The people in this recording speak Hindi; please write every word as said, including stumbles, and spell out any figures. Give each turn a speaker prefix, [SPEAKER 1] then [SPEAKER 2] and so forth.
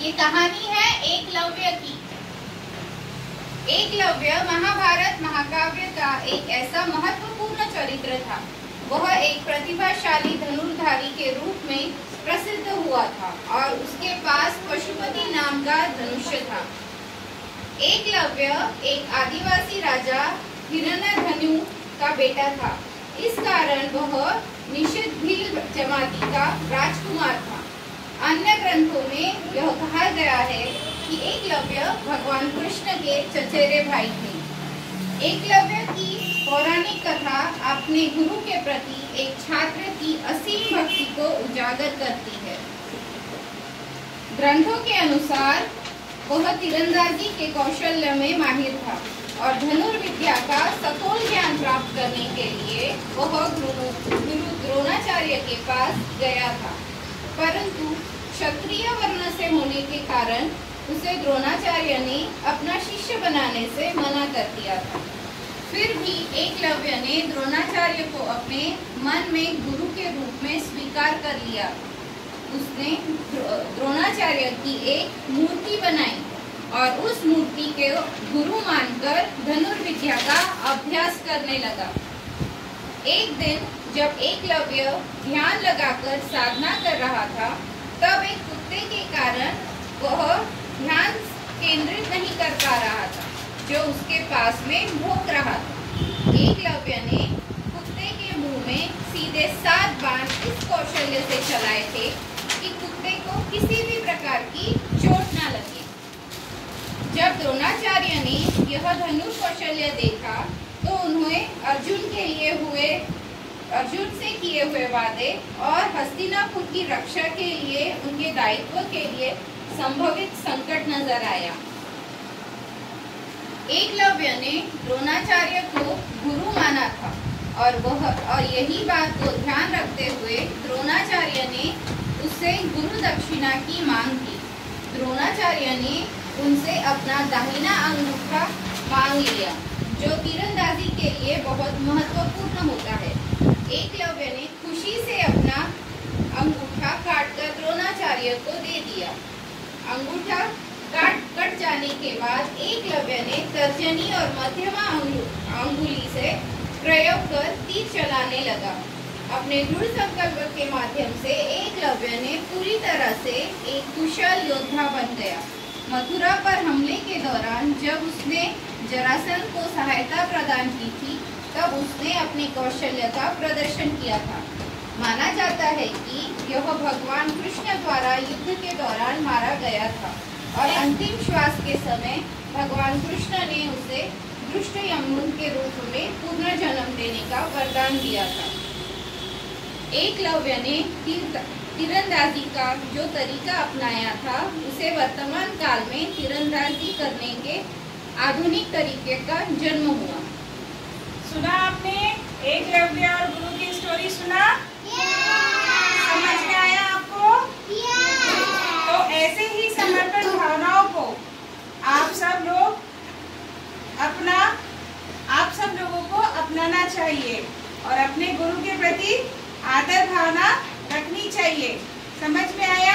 [SPEAKER 1] ये कहानी है एकलव्य की। एकलव्य महाभारत महाकाव्य का एक ऐसा महत्वपूर्ण चरित्र था। वह एक प्रतिभाशाली धनुर्धारी के रूप में प्रसिद्ध हुआ था और उसके पास पशुपति नाम का धनुष्य था। एकलव्य एक आदिवासी राजा हिरण्यधनु का बेटा था। इस कारण वह निषिद्ध भील जमाती का राजकुमार था। अन्य ग्रंथों में यह कहा गया है कि एकलव्य भगवान कृष्ण के चचेरे भाई थे। एकलव्य की पौराणिक कथा अपने गुरु के प्रति एक छात्र की असीम भक्ति को उजागर करती है। ग्रंथों के अनुसार वह तीरंदाजी के कौशल्य में माहिर था और धनुर्विद्या का सतोल ज्ञान प्राप्त करने के लिए वह गुरु गुरु द्रोणाचार्य के पास गया था, परंतु क्षत्रिय वर्ण से होने के कारण उसे द्रोणाचार्य ने अपना शिष्य बनाने से मना कर दिया था। फिर भी एकलव्य ने द्रोणाचार्य को अपने मन में गुरु के रूप में स्वीकार कर लिया। उसने द्रोणाचार्य की एक मूर्ति बनाई और उस मूर्ति के गुरु मानकर धनुर्विद्या का अभ्यास करने लगा। एक दिन जब एकलव्य ध्यान लगाकर साधना कर रहा था, तब एक कुत्ते के कारण वह ध्यान केंद्रित नहीं कर पा रहा था, जो उसके पास में भौंक रहा था। एकलव्य ने कुत्ते के मुंह में सीधे सात बाण इस कौशल्य से चलाए थे कि कुत्ते को किसी भी प्रकार की चोट न लगे। जब द्रोणाचार्य ने यह धनुष कौशल्य देखा, तो उन्हें अर्जुन के लिए हुए अर्जुन से किए हुए वादे और हस्तिनापुर की रक्षा के लिए उनके दायित्व के लिए संभवित संकट नजर आया। एकलव्य ने द्रोणाचार्य को गुरु माना था और वह और यही बात को ध्यान रखते हुए द्रोणाचार्य ने उससे गुरु दक्षिणा की मांग की। द्रोणाचार्य ने उनसे अपना दाहिना अंगूठा मांग लिया, जो तीरंदाजी के लिए बहुत महत्वपूर्ण होता है। एकलव्य ने खुशी से अपना अंगूठा काटकर द्रोणाचार्य को दे दिया। अंगूठा काट कट जाने के बाद एकलव्य ने तर्जनी और मध्यमा अंगुली से प्रयोग कर तीर चलाने लगा। अपने दृढ़ संकल्प के माध्यम से एकलव्य ने पूरी तरह से एक कुशल योद्धा बन गया। मथुरा पर हमले के दौरान जब उसने जरासंध को सहायता प्रदान की थी, तब उसने अपने कौशल्य का प्रदर्शन किया था। माना जाता है कि यह भगवान कृष्ण द्वारा युद्ध के दौरान मारा गया था और अंतिम श्वास के समय भगवान कृष्ण ने उसे दुष्ट यमन के रूप में पुनर्जन्म देने का वरदान दिया था। एकलव्य ने तीरंदाजी का जो तरीका अपनाया था, उसे वर्तमान काल में तीरंदाजी करने के आधुनिक तरीके का जन्म हुआ।
[SPEAKER 2] सुना आपने एकलव्य और गुरु की स्टोरी सुना? समझ में आया आपको? तो ऐसे ही समर्पण भावनाओं को आप सब लोग अपना आप सब लोगों को अपनाना चाहिए और अपने गुरु के प्रति आदर भावना रखनी चाहिए। समझ में आया?